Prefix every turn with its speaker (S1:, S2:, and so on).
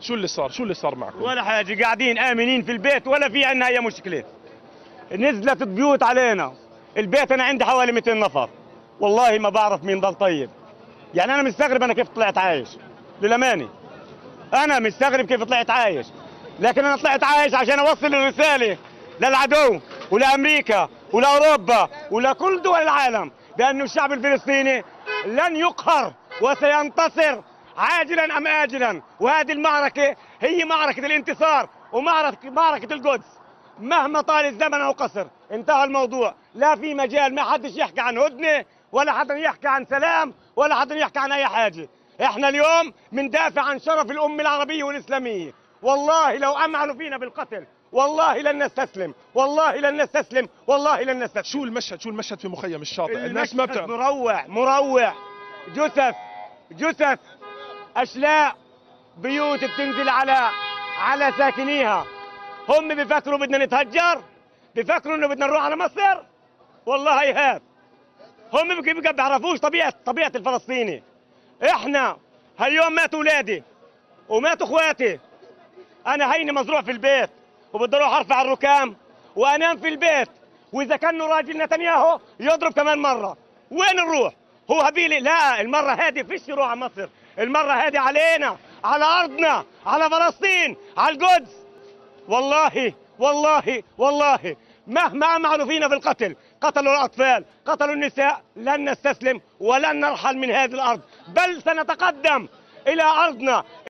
S1: شو اللي صار؟ شو اللي صار معكم؟
S2: ولا حاجه، قاعدين امنين في البيت ولا في عندنا اي مشكله. نزلت بيوت علينا، البيت انا عندي حوالي 200 نفر، والله ما بعرف مين ضل طيب. يعني انا مستغرب انا كيف طلعت عايش، للامانه انا مستغرب كيف طلعت عايش. لكن انا طلعت عايش عشان اوصل الرساله للعدو ولامريكا ولاوروبا ولكل دول العالم بانه الشعب الفلسطيني لن يقهر وسينتصر عاجلا ام اجلا. وهذه المعركه هي معركه الانتصار ومعركه القدس. مهما طال الزمن او قصر انتهى الموضوع، لا في مجال، ما حدش يحكي عن هدنه ولا حد يحكي عن سلام ولا حد يحكي عن اي حاجه. احنا اليوم بندافع عن شرف الامه العربيه والاسلاميه. والله لو امعنوا فينا بالقتل والله لن نستسلم، والله لن نستسلم، والله لن نستسلم.
S1: شو المشهد؟ شو المشهد في مخيم الشاطئ؟ الناس ما بتعرف.
S2: مروع مروع، جثث اشلاء، بيوت بتنزل على ساكنيها. هم بيفكروا بدنا نتهجر، بيفكروا انه بدنا نروح على مصر. والله هيهات، هم ما بيعرفوش طبيعه الفلسطيني. احنا هاليوم ماتوا اولادي وماتوا اخواتي، انا هيني مزروع في البيت وبدي اروح ارفع الركام وانام في البيت، واذا كان راجل نتنياهو يضرب كمان مره. وين نروح؟ هو هبيلي؟ لا، المره هذه فيش يروح على مصر، المره هذه علينا، على ارضنا، على فلسطين، على القدس. والله والله والله مهما امعنوا فينا بالقتل، قتلوا الاطفال، قتلوا النساء، لن نستسلم ولن نرحل من هذه الارض، بل سنتقدم الى ارضنا.